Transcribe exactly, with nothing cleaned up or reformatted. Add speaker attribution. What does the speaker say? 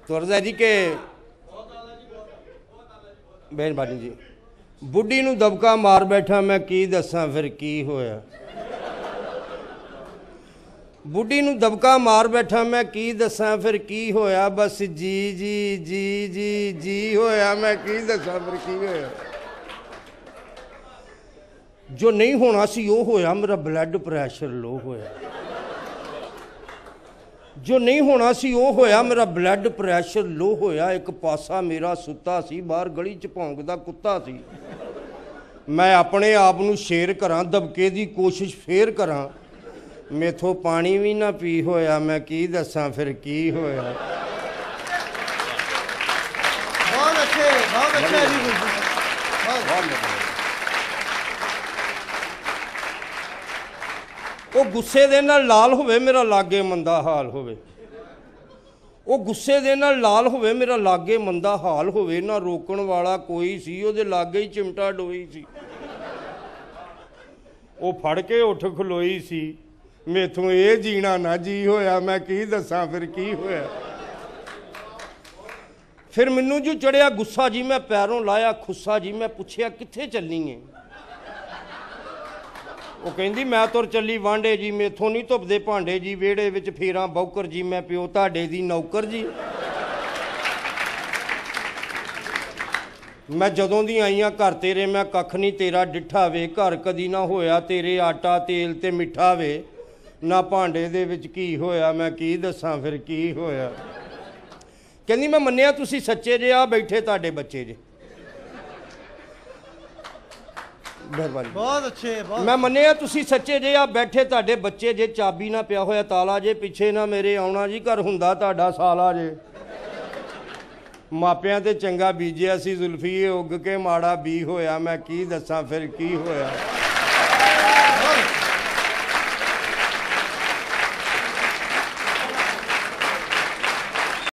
Speaker 1: तुरदा जी के मेहरबानी जी बुढ़ी नूं दबका मार बैठा मैं की दसां फिर की होया। बुढ़ी नूं दबका मार बैठा मैं की दसां फिर की होया। बस जी जी जी जी जी होया मैं की दसां फिर की होया। जो नहीं होना सी वो होया, मेरा ब्लड प्रैशर लो होया। जो नहीं होना सी वो होया, मेरा ब्लड प्रैशर लो होया। एक पासा मेरा सुता सी, बाहर गली च भौंकदा कुत्ता सी। मैं अपने आप नूं शेर करां, दबके दी कोशिश फेर करां, मेथों पानी भी ना पी होया। मैं की दसां फिर की होया।
Speaker 2: बहुत अच्छे, बहुत अच्छे जी, बहुत
Speaker 1: वो गुस्से दे नाल लाल होवे मेरा लागे मंदा हाल होवे। वो गुस्से दे नाल लाल होवे मेरा लागे मंदा हाल होवे। ना रोकण वाला कोई सी, ओदे लागे ही चिमटा डोई सी। वो फड़ के उठ खलोई सी, मेथों ये जीना ना जी होया। मैं की दसां फिर की होया। फिर मैनू जो चढ़िया गुस्सा जी, मैं पैरों लाया खुस्सा जी। मैं पुछया कित्थे चलनी है? वो कहंदी मैं तुर चली वांडे जी, मेथों नहीं धुपदे भांडे जी, वेड़े विच फेरां बौकर जी, मैं प्यो तुहाडे दी नौकर जी। मैं जदों दी आई हाँ घर तेरे, मैं कख नहीं तेरा डिठा वे। घर कदी ना होया तेरे आटा तेल ते मिठा वे। ना भांडे दे विच की होया, मैं की दसां फिर की होया। कहंदी मैं मन्निया तुसीं सच्चे जे, आ बैठे तुहाडे बच्चे जे।
Speaker 2: बहुत अच्छे, बहुत
Speaker 1: मैं मन्निया तुसीं सच्चे जे, आ बैठे तुहाडे बच्चे जे। चाबी ना पिया होया ताला जे, पिछे ना मेरे आउणा जी, घर हुंदा तुहाडा साला जे। मापियां ते चंगा बीजिया सी, जुल्फी उग के माड़ा बी होया। मैं की दसां फिर की होया।